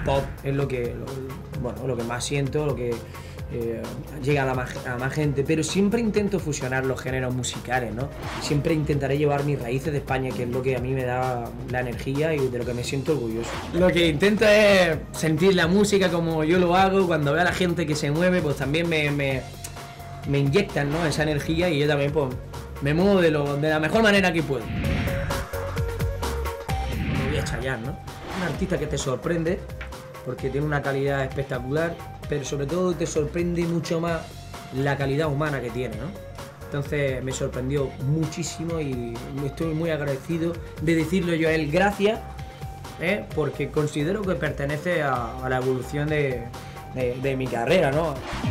pop es lo que más siento, lo que llega a más gente, pero siempre intento fusionar los géneros musicales, ¿no? Siempre intentaré llevar mis raíces de España, que es lo que a mí me da la energía y de lo que me siento orgulloso. Lo que intento es sentir la música como yo lo hago, cuando veo a la gente que se mueve, pues también me inyectan, ¿no?, esa energía, y yo también pues me muevo de la mejor manera que puedo. Me voy a Chayanne, ¿no? Un artista que te sorprende porque tiene una calidad espectacular, pero sobre todo te sorprende mucho más la calidad humana que tiene, ¿no? Entonces me sorprendió muchísimo y estoy muy agradecido de decirle yo a él gracias, porque considero que pertenece a la evolución de mi carrera, ¿no?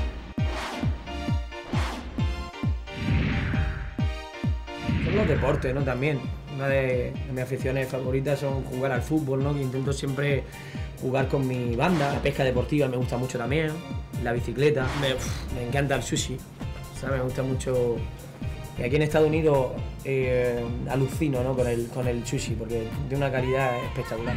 Son los deportes, ¿no? También. Una de mis aficiones favoritas son jugar al fútbol, ¿no? Que intento siempre jugar con mi banda. La pesca deportiva me gusta mucho también. La bicicleta. Me encanta el sushi. O sea, me gusta mucho. Y aquí en Estados Unidos alucino, ¿no?, con el sushi, porque es de una calidad espectacular.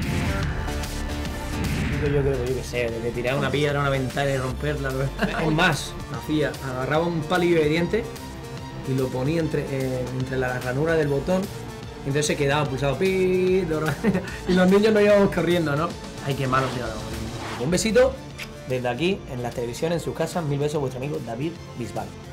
Yo creo que sé, de tirar una piedra a una ventana y romperla. Es más, hacía, agarraba un palillo de dientes y lo ponía entre la ranura del botón, y entonces se quedaba pulsado y los niños no íbamos corriendo, ¿no? Hay que malos de un besito desde aquí, en la televisión, en sus casas. 1000 besos, vuestro amigo David Bisbal.